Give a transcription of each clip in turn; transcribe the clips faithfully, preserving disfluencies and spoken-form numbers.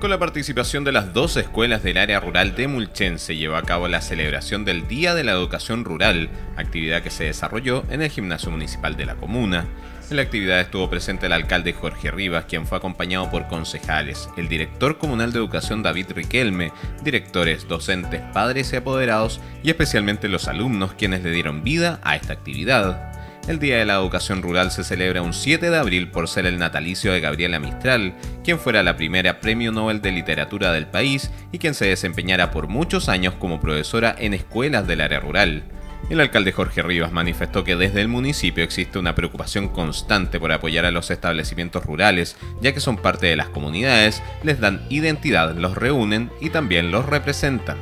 Con la participación de las dos escuelas del área rural de Mulchen se llevó a cabo la celebración del Día de la Educación Rural, actividad que se desarrolló en el gimnasio municipal de la comuna. En la actividad estuvo presente el alcalde Jorge Rivas, quien fue acompañado por concejales, el director comunal de educación David Riquelme, directores, docentes, padres y apoderados, y especialmente los alumnos quienes le dieron vida a esta actividad. El Día de la Educación Rural se celebra un siete de abril por ser el natalicio de Gabriela Mistral, quien fuera la primera Premio Nobel de Literatura del país y quien se desempeñara por muchos años como profesora en escuelas del área rural. El alcalde Jorge Rivas manifestó que desde el municipio existe una preocupación constante por apoyar a los establecimientos rurales, ya que son parte de las comunidades, les dan identidad, los reúnen y también los representan.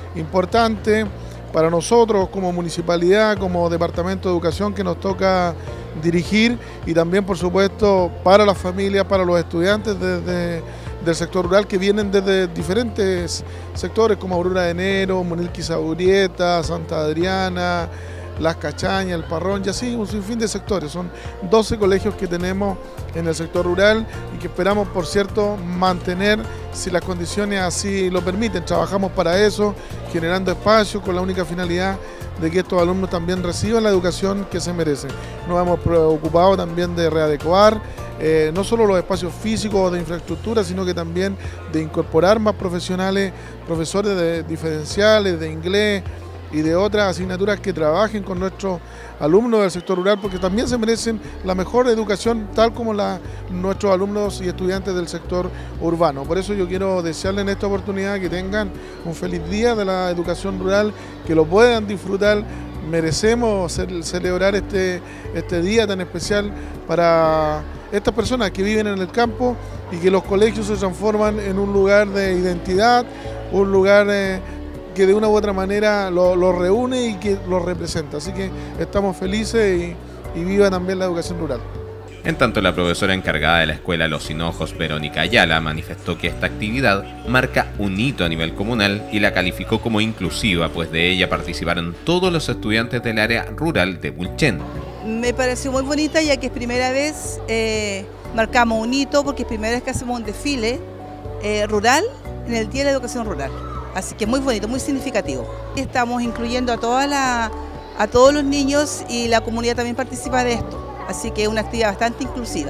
Importante para nosotros como municipalidad, como departamento de educación que nos toca dirigir, y también por supuesto para las familias, para los estudiantes desde, del sector rural que vienen desde diferentes sectores como Aurora de Enero, Monilqui Saurieta, Santa Adriana, Las Cachañas, El Parrón y así un sinfín de sectores. Son doce colegios que tenemos en el sector rural y que esperamos, por cierto, mantener si las condiciones así lo permiten. Trabajamos para eso, generando espacios con la única finalidad de que estos alumnos también reciban la educación que se merecen. Nos hemos preocupado también de readecuar eh, no solo los espacios físicos o de infraestructura, sino que también de incorporar más profesionales, profesores de diferenciales, de inglés y de otras asignaturas que trabajen con nuestros alumnos del sector rural, porque también se merecen la mejor educación tal como la, nuestros alumnos y estudiantes del sector urbano. Por eso yo quiero desearles en esta oportunidad que tengan un feliz día de la educación rural, que lo puedan disfrutar. Merecemos celebrar este, este día tan especial para estas personas que viven en el campo y que los colegios se transforman en un lugar de identidad, un lugar de que de una u otra manera lo, lo reúne y que lo representa. Así que estamos felices y, y viva también la educación rural. En tanto, la profesora encargada de la escuela Los Hinojos, Verónica Ayala, manifestó que esta actividad marca un hito a nivel comunal y la calificó como inclusiva, pues de ella participaron todos los estudiantes del área rural de Mulchen. Me pareció muy bonita, ya que es primera vez eh, marcamos un hito, porque es primera vez que hacemos un desfile eh, rural en el Día de la Educación Rural. Así que muy bonito, muy significativo. Estamos incluyendo a, toda la, a todos los niños y la comunidad también participa de esto. Así que es una actividad bastante inclusiva.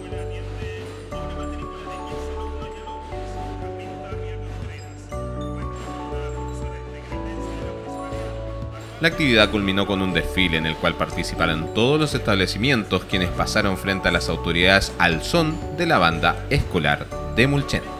La actividad culminó con un desfile en el cual participaron todos los establecimientos, quienes pasaron frente a las autoridades al son de la banda escolar de Mulchen.